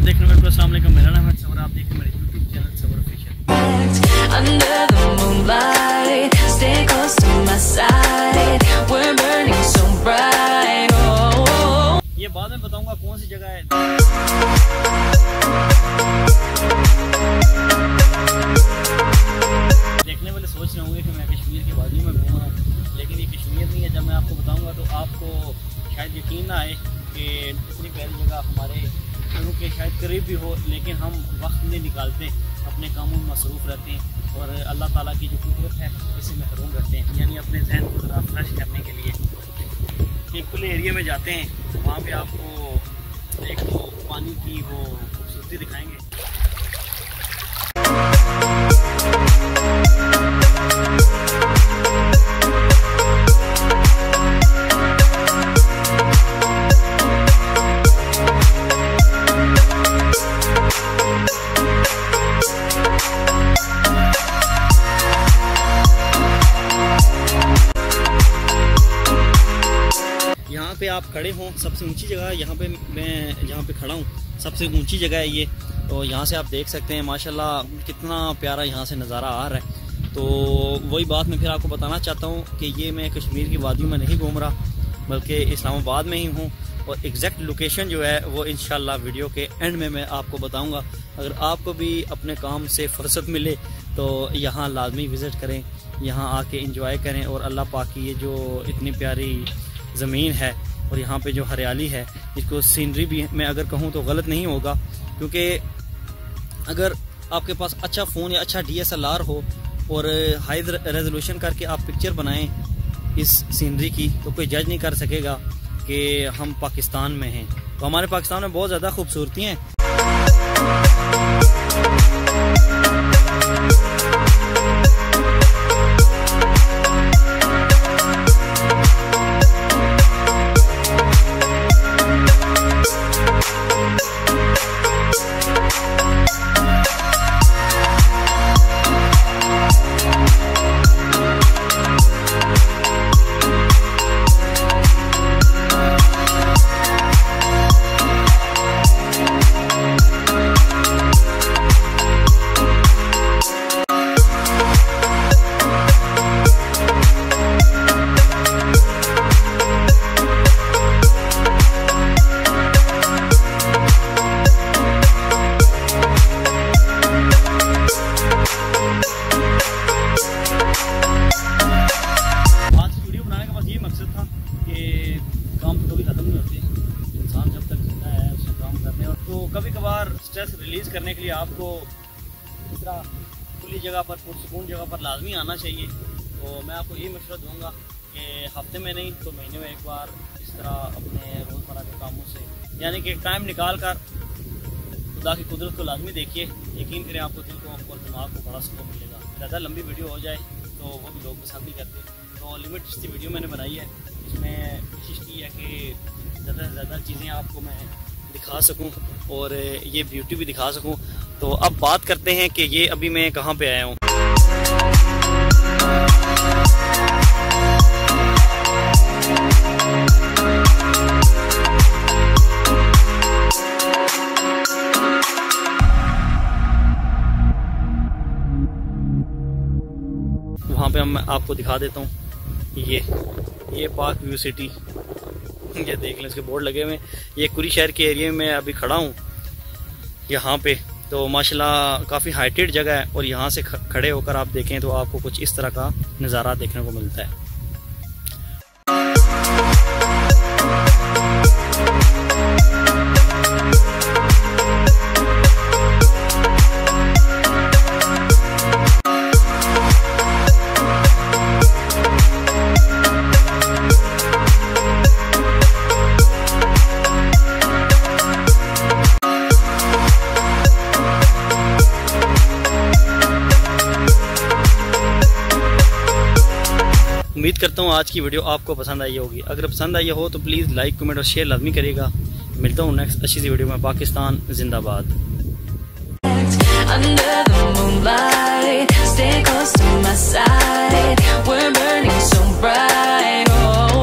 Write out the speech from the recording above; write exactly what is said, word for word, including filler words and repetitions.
देख रहे हैं मेरे अस्सलाम वालेकुम, मेरा नाम है सवर, आप देख रहे हैं मेरे यूट्यूब चैनल सवर ऑफिशियल। ये बाद में बताऊंगा कौन सी जगह है। देखने वाले सोच रहे होंगे कि मैं कश्मीर की वादी में घूम रहा हूँ, लेकिन ये कश्मीर नहीं है। जब मैं आपको बताऊंगा तो आपको शायद यकीन ना आए कि इतनी प्यारी जगह हमारे घरों के शायद करीब भी हो, लेकिन हम वक्त नहीं निकालते, अपने कामों में मसरूफ़ रहते हैं और अल्लाह ताला की जो कुदरत है इसे महरूम रहते हैं। यानी अपने जहन को थोड़ा फ्रेश करने के लिए एक खुले एरिया में जाते हैं, वहाँ पे आपको एक तो पानी की वो खूबसूरती दिखाएंगे। यहाँ पे आप खड़े हों, सबसे ऊंची जगह यहाँ पे मैं जहाँ पे खड़ा हूँ सबसे ऊंची जगह है ये। तो यहाँ से आप देख सकते हैं माशाल्लाह कितना प्यारा यहाँ से नज़ारा आ रहा है। तो वही बात मैं फिर आपको बताना चाहता हूँ कि ये मैं कश्मीर की वादियों में नहीं घूम रहा, बल्कि इस्लामाबाद में ही हूँ। और एग्जैक्ट लोकेशन जो है वो इंशाल्लाह वीडियो के एंड में मैं आपको बताऊँगा। अगर आपको भी अपने काम से फुर्सत मिले तो यहाँ लाजमी विज़िट करें, यहाँ आके इंजॉय करें और अल्लाह पाक की ये जो इतनी प्यारी ज़मीन है और यहाँ पे जो हरियाली है, इसको सीनरी भी मैं अगर कहूँ तो गलत नहीं होगा, क्योंकि अगर आपके पास अच्छा फ़ोन या अच्छा डी एस एल आर हो और हाई रेजोल्यूशन करके आप पिक्चर बनाएं इस सीनरी की, तो कोई जज नहीं कर सकेगा कि हम पाकिस्तान में हैं। तो हमारे पाकिस्तान में बहुत ज़्यादा खूबसूरती हैं। कभी कभार स्ट्रेस रिलीज़ करने के लिए आपको इस तरह खुली जगह पर, पुरसकून जगह पर लाजमी आना चाहिए। तो मैं आपको ये मशवरा दूंगा कि हफ्ते में नहीं तो महीने में एक बार इस तरह अपने रोज़मर्रा के कामों से यानी कि टाइम निकाल कर खुदा की कुदरत को लाजमी देखिए। यकीन करें आपको दिल को और दिमाग को बड़ा सुकून मिलेगा। ज़्यादा लंबी वीडियो हो जाए तो वो भी लोग पसंद नहीं करते, तो लिमिट सी वीडियो मैंने बनाई है। इसमें कोशिश की है कि ज़्यादा से ज़्यादा चीज़ें आपको मैं दिखा सकूं और ये ब्यूटी भी दिखा सकूं। तो अब बात करते हैं कि ये अभी मैं कहाँ पे आया हूँ। वहाँ पे हम आपको दिखा देता हूँ। ये ये पार्क व्यू सिटी, ये देख लें, इसके बोर्ड लगे हुए। ये कुरी शहर के एरिया में अभी खड़ा हूँ यहाँ पे। तो माशाल्लाह काफ़ी हाइटेड जगह है और यहाँ से खड़े होकर आप देखें तो आपको कुछ इस तरह का नज़ारा देखने को मिलता है। उम्मीद करता हूँ आज की वीडियो आपको पसंद आई होगी। अगर पसंद आई हो तो प्लीज़ लाइक, कमेंट और शेयर लाजमी करिएगा। मिलता हूँ नेक्स्ट अच्छी सी वीडियो में। पाकिस्तान जिंदाबाद।